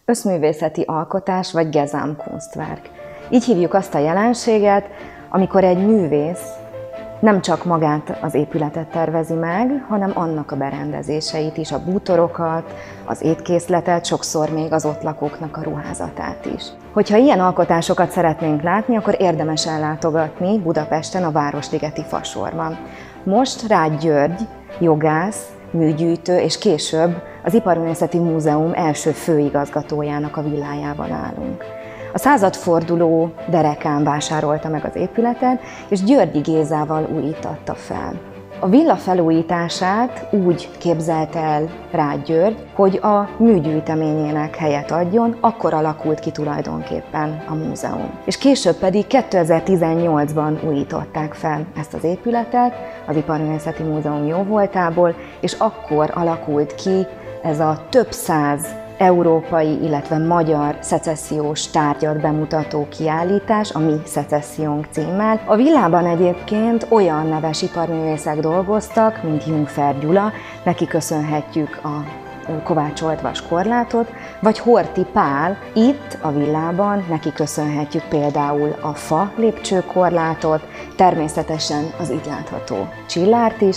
Összművészeti alkotás vagy Gesamtkunstwerk. Így hívjuk azt a jelenséget, amikor egy művész nem csak magát az épületet tervezi meg, hanem annak a berendezéseit is, a bútorokat, az étkészletet, sokszor még az ott lakóknak a ruházatát is. Hogyha ilyen alkotásokat szeretnénk látni, akkor érdemes ellátogatni Budapesten a Városligeti Fasorban. Most Ráth György, jogász, műgyűjtő és később az Iparművészeti Múzeum első főigazgatójának a villájában állunk. A századforduló derekán vásárolta meg az épületet, és Györgyi Gézával újítatta fel. A villa felújítását úgy képzelte el Ráth György, hogy a műgyűjteményének helyet adjon, akkor alakult ki tulajdonképpen a múzeum. És később pedig 2018-ban újították fel ezt az épületet az Iparművészeti Múzeum jóvoltából, és akkor alakult ki ez a több száz európai, illetve magyar szecessziós tárgyat bemutató kiállítás, a Mi Szecessziónk címmel. A villában egyébként olyan neves iparművészek dolgoztak, mint Jungfer Gyula, neki köszönhetjük a kovácsolt vaskorlátot, vagy Horthy Pál, itt a villában neki köszönhetjük például a fa lépcsőkorlátot, természetesen az itt látható csillárt is.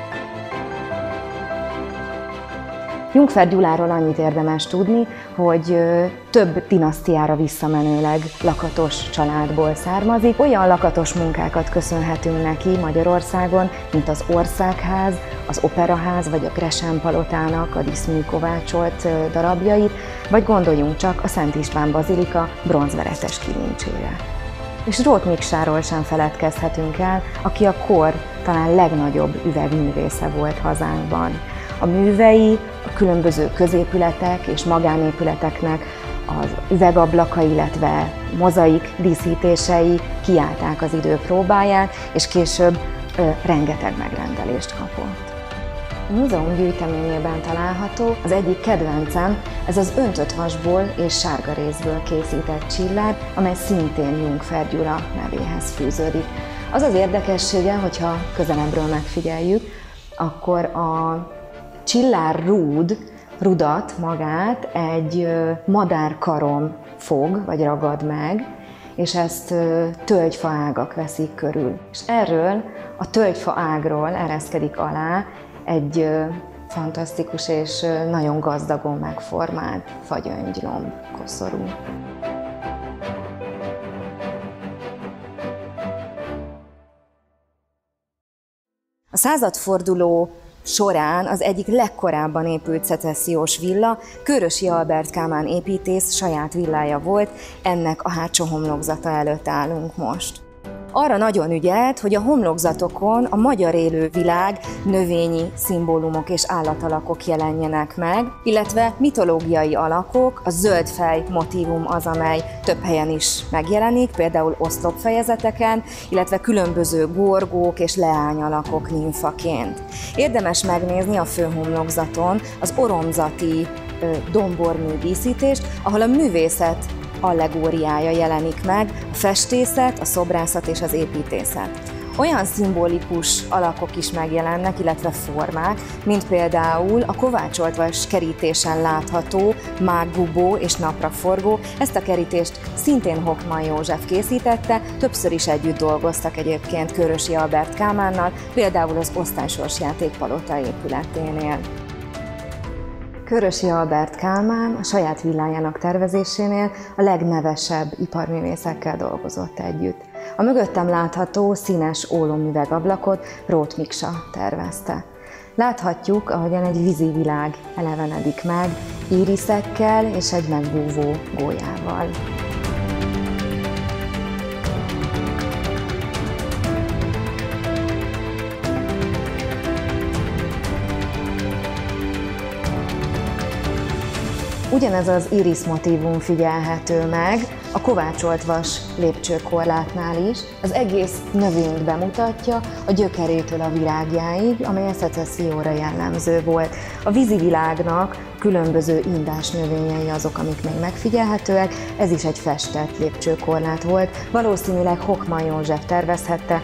Jungfer Gyuláról annyit érdemes tudni, hogy több dinasztiára visszamenőleg lakatos családból származik. Olyan lakatos munkákat köszönhetünk neki Magyarországon, mint az Országház, az Operaház vagy a Gresham palotának a díszműkovácsolt darabjait, vagy gondoljunk csak a Szent István bazilika bronzveretes kilincsére. És Róth Miksáról sem feledkezhetünk el, aki a kor talán legnagyobb üvegművésze volt hazánkban. A művei, a különböző középületek és magánépületeknek az üvegablaka, illetve mozaik díszítései kiállták az idő próbáját, és később rengeteg megrendelést kapott. A múzeum gyűjteményében található az egyik kedvencem, ez az öntött vasból és sárga rézből készített csillár, amely szintén Jungfer Gyula nevéhez fűződik. Az az érdekessége, hogyha közelebbről megfigyeljük, akkor a rudat magát egy madárkarom fog, vagy ragad meg, és ezt tölgyfa ágak veszik körül. És erről a tölgyfa ágról ereszkedik alá egy fantasztikus és nagyon gazdagon megformált fagyöngylomb koszorú. A századforduló során az egyik legkorábban épült szecessziós villa Kőrössy Albert Kálmán építész saját villája volt, ennek a hátsó homlokzata előtt állunk most. Arra nagyon ügyelt, hogy a homlokzatokon a magyar élővilág növényi szimbólumok és állatalakok jelenjenek meg, illetve mitológiai alakok, a zöldfej motívum az, amely több helyen is megjelenik, például oszlopfejezeteken, illetve különböző gorgók és leányalakok nimfaként. Érdemes megnézni a főhomlokzaton az oromzati dombormű díszítést, ahol a művészet allegóriája jelenik meg, a festészet, a szobrászat és az építészet. Olyan szimbolikus alakok is megjelennek, illetve formák, mint például a kovácsolt vas kerítésen látható mággubó és napraforgó. Ezt a kerítést szintén Hoffmann József készítette, többször is együtt dolgoztak egyébként Kőrössy Albert Kálmánnal, például az osztálysorsjáték palota épületénél. Kőrössy Albert Kálmán a saját villájának tervezésénél a legnevesebb iparművészekkel dolgozott együtt. A mögöttem látható színes ólomüvegablakot Róth Miksa tervezte. Láthatjuk, ahogyan egy vízi világ elevenedik meg, íriszekkel és egy megbúvó gólyával. Ugyanez az íris motívum figyelhető meg a kovácsolt vas lépcsőkorlátnál is. Az egész növényt bemutatja a gyökerétől a virágjáig, amely a szecesszióra jellemző volt. A vízi világnak különböző indás növényei azok, amik még megfigyelhetőek, ez is egy festett lépcsőkorlát volt. Valószínűleg Hoffmann József tervezhette.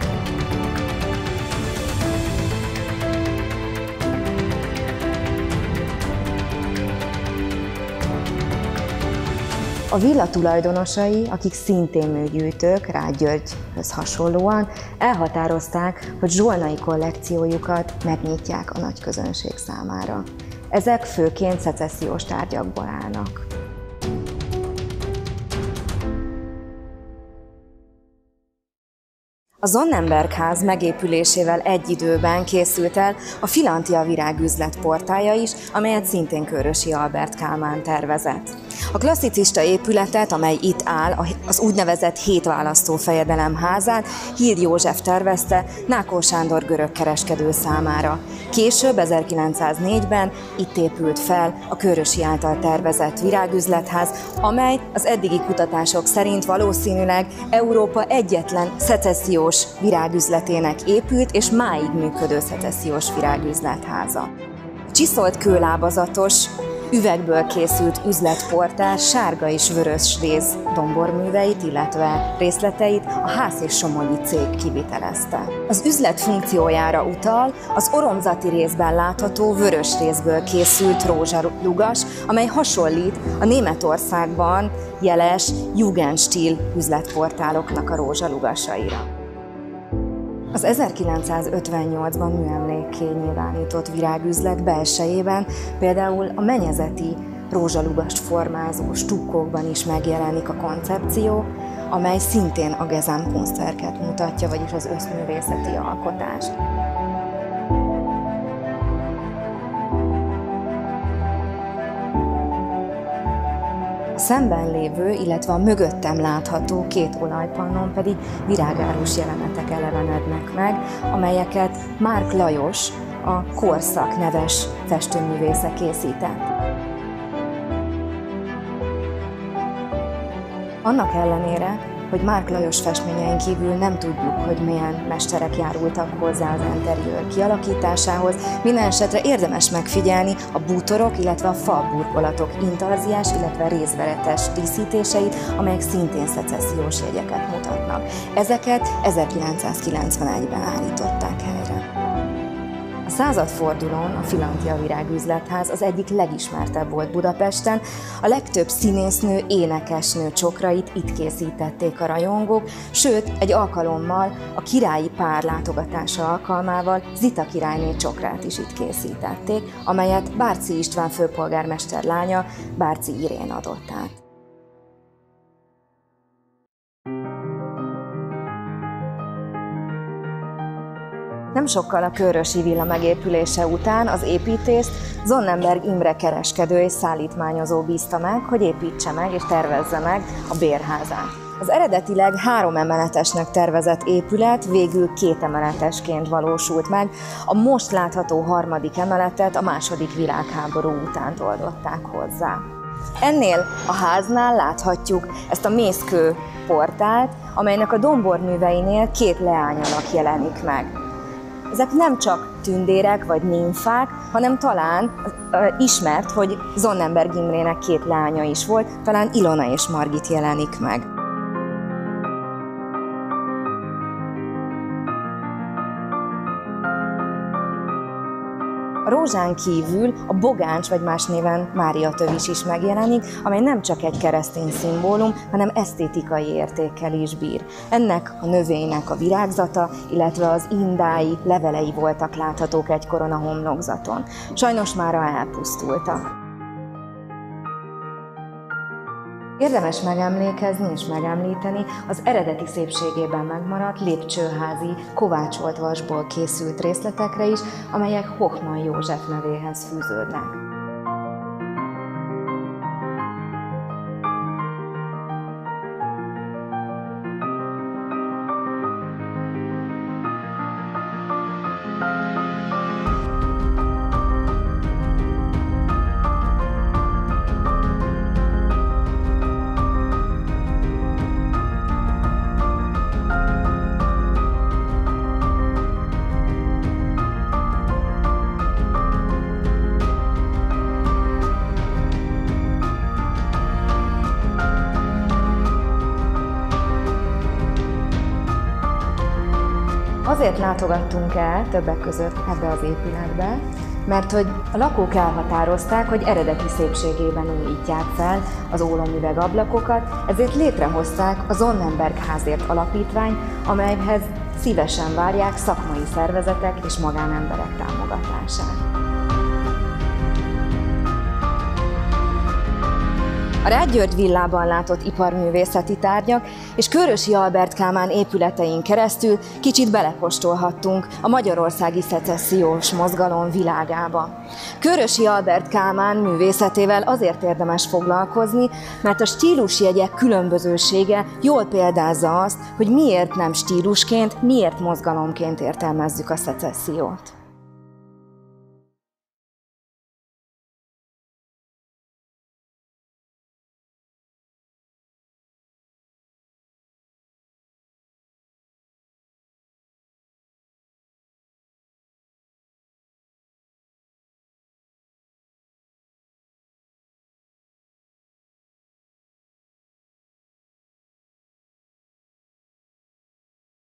A villa tulajdonosai, akik szintén műgyűjtők, Ráth Györgyhöz hasonlóan, elhatározták, hogy zsolnai kollekciójukat megnyitják a nagy közönség számára. Ezek főként szecessziós tárgyakból állnak. A Sonnenberg-ház megépülésével egy időben készült el a Philanthia virágüzlet portálja is, amelyet szintén Kőrössy Albert Kálmán tervezett. A klasszicista épületet, amely itt áll, az úgynevezett 7 választófejedelem házát Hild József tervezte Nákó Sándor görög kereskedő számára. Később, 1904-ben itt épült fel a Kőrössy által tervezett virágüzletház, amely az eddigi kutatások szerint valószínűleg Európa egyetlen szecessziós virágüzletének épült és máig működő szecessziós virágüzletháza. Csiszolt kőlábazatos, üvegből készült üzletportál sárga és vörös réz domborműveit, illetve részleteit a Ház és Somogyi cég kivitelezte. Az üzlet funkciójára utal az oromzati részben látható vörös részből készült rózsalugas, amely hasonlít a Németországban jeles Jugendstil üzletportáloknak a rózsalugasaira. Az 1958-ban műemlékké nyilvánított virágüzlet belsejében például a mennyezeti rózsalugast formázó stukkókban is megjelenik a koncepció, amely szintén a Gesamtkunstwerket mutatja, vagyis az összművészeti alkotást. A szemben lévő, illetve a mögöttem látható 2 olajpannon pedig virágárus jelenetek elevenednek meg, amelyeket Márk Lajos, a Korszak neves festőművésze készített. Annak ellenére, hogy Márk Lajos festményein kívül nem tudjuk, hogy milyen mesterek járultak hozzá az interiőr kialakításához, minden esetre érdemes megfigyelni a bútorok, illetve a falburkolatok intarziás, illetve rézveretes díszítéseit, amelyek szintén szecessziós jegyeket mutatnak. Ezeket 1991-ben állították helyre. A századfordulón a Philanthia virágüzletház az egyik legismertebb volt Budapesten, a legtöbb színésznő, énekesnő csokrait itt készítették a rajongók, sőt, egy alkalommal a királyi pár látogatása alkalmával Zita királyné csokrát is itt készítették, amelyet Bárczy István főpolgármester lánya, Bárczy Irén adott át. Nem sokkal a Kőrössy villa megépülése után az építést Sonnenberg Imre kereskedő és szállítmányozó bízta meg, hogy építse meg és tervezze meg a bérházát. Az eredetileg 3 emeletesnek tervezett épület végül 2 emeletesként valósult meg, a most látható 3. emeletet a II. Világháború után oldották hozzá. Ennél a háznál láthatjuk ezt a mészkő portált, amelynek a domborműveinél 2 leányalak jelenik meg. Ezek nem csak tündérek vagy nimfák, hanem talán ismert, hogy Sonnenberg Imrének 2 lánya is volt, talán Ilona és Margit jelenik meg. A rózsán kívül a bogáncs, vagy más néven Mária-tövis is megjelenik, amely nem csak egy keresztény szimbólum, hanem esztétikai értékkel is bír. Ennek a növénynek a virágzata, illetve az indái levelei voltak láthatók egykoron a homlokzaton. Sajnos mára elpusztultak. Érdemes megemlékezni és megemlíteni az eredeti szépségében megmaradt lépcsőházi, kovácsolt vasból készült részletekre is, amelyek Hochmann József nevéhez fűződnek. Azért látogattunk el többek között ebbe az épületbe, mert hogy a lakók elhatározták, hogy eredeti szépségében újítják fel az ólomüveg ablakokat, ezért létrehozták a Sonnenberg házért alapítvány, amelyhez szívesen várják szakmai szervezetek és magánemberek támogatását. A Ráth György villában látott iparművészeti tárgyak és Kőrössy Albert Kálmán épületein keresztül kicsit belekóstolhattunk a magyarországi szecessziós mozgalom világába. Kőrössy Albert Kálmán művészetével azért érdemes foglalkozni, mert a stílusjegyek különbözősége jól példázza azt, hogy miért nem stílusként, miért mozgalomként értelmezzük a szecessziót.